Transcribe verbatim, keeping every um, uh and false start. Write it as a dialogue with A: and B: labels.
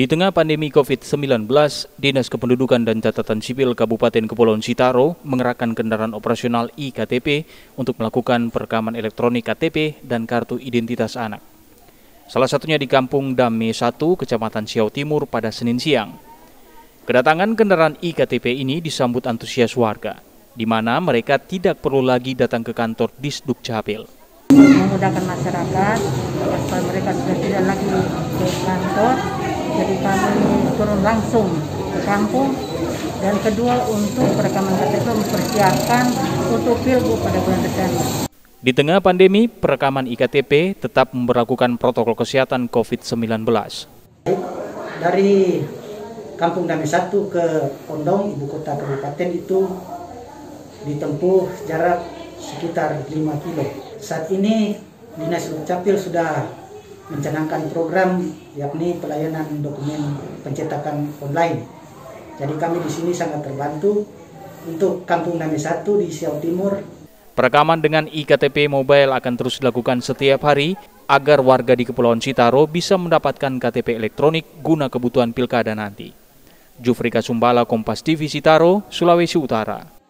A: Di tengah pandemi COVID sembilan belas, Dinas Kependudukan dan Catatan Sipil Kabupaten Kepulauan Sitaro mengerahkan kendaraan operasional I K T P untuk melakukan perekaman elektronik K T P dan kartu identitas anak. Salah satunya di Kampung Dame satu, Kecamatan Siau Timur pada Senin siang. Kedatangan kendaraan I K T P ini disambut antusias warga, di mana mereka tidak perlu lagi datang ke kantor Disduk Capil.
B: Memudahkan masyarakat, supaya mereka sudah tidak lagi ke kantor, jadi kami turun langsung ke kampung. Dan kedua, untuk perekaman K T P mempersiapkan untuk pilgub pada bulan Desember.
A: Di tengah pandemi, perekaman I K T P tetap memberlakukan protokol kesehatan COVID sembilan belas.
C: Dari Kampung Dame satu ke Pondong, ibu kota kabupaten, itu ditempuh jarak sekitar lima kilo. Saat ini Dinas Dukcapil sudah mencanangkan program yakni pelayanan dokumen pencetakan online. Jadi kami di sini sangat terbantu untuk Kampung Dame satu di Siau Timur.
A: Perekaman dengan I K T P mobile akan terus dilakukan setiap hari agar warga di Kepulauan Sitaro bisa mendapatkan K T P elektronik guna kebutuhan pilkada nanti. Jufrika Sumbala, Kompas T V Sitaro, Sulawesi Utara.